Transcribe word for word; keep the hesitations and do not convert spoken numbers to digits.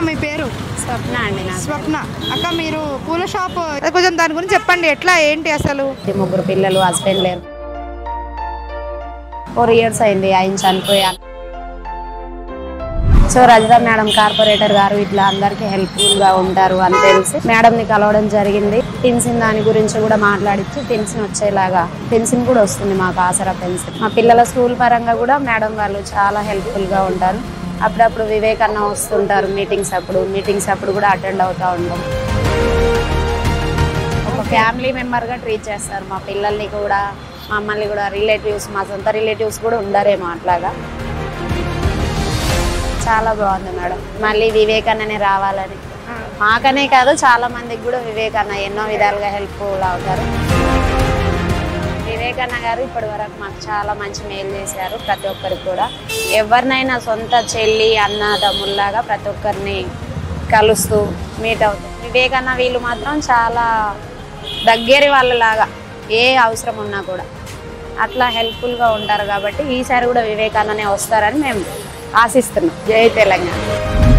మీ పేరు? స్వప్న అండి. స్వప్న అక్క, మీరు పూల షాప్ కొంచెం దాని గురించి చెప్పండి, ఎట్లా ఏంటి అసలు? ముగ్గురు పిల్లలు, హస్బెండ్ లేరు. ఫోర్ ఇయర్స్ అయింది ఆయన చనిపోయాను. సో రజిత మేడం కార్పొరేటర్ గారు ఇట్లా అందరికి హెల్ప్ఫుల్ గా ఉంటారు అని తెలిసి మేడం ని కలవడం జరిగింది. పెన్షన్ దాని గురించి కూడా మాట్లాడించి పెన్షన్ వచ్చేలాగా, పెన్షన్ కూడా వస్తుంది మాకు, ఆసరా పెన్షన్. మా పిల్లల స్కూల్ పరంగా కూడా మేడం వాళ్ళు చాలా హెల్ప్ఫుల్ గా ఉంటారు. అప్పుడప్పుడు వివేకన్న వస్తుంటారు మీటింగ్స్ అప్పుడు, మీటింగ్స్ అప్పుడు కూడా అటెండ్ అవుతూ ఉంటాం. ఒక ఫ్యామిలీ మెంబర్గా ట్రీట్ చేస్తారు మా పిల్లల్ని కూడా, మమ్మల్ని కూడా. రిలేటివ్స్, మా సొంత రిలేటివ్స్ కూడా ఉండరేమో అట్లాగా. చాలా బాగుంది మేడం. మళ్ళీ వివేకన్ననే రావాలని, మాకనే కాదు చాలా మందికి కూడా వివేకన్న ఎన్నో విధాలుగా హెల్ప్ఫుల్ అవుతారు. వివేకన్న గారు ఇప్పటి వరకు మాకు చాలా మంచి మేలు చేశారు. ప్రతి ఒక్కరికి కూడా, ఎవరినైనా సొంత చెల్లి అన్న తమ్ముళ్ళలాగా ప్రతి ఒక్కరిని కలుస్తూ మీట్ అవుతారు. వివేకన్న వీళ్ళు మాత్రం చాలా దగ్గరి వాళ్ళలాగా, ఏ అవసరం ఉన్నా కూడా అట్లా హెల్ప్ఫుల్గా ఉంటారు. కాబట్టి ఈసారి కూడా వివేకన్ననే వస్తారని మేము ఆశిస్తున్నాం. జై తెలంగాణ.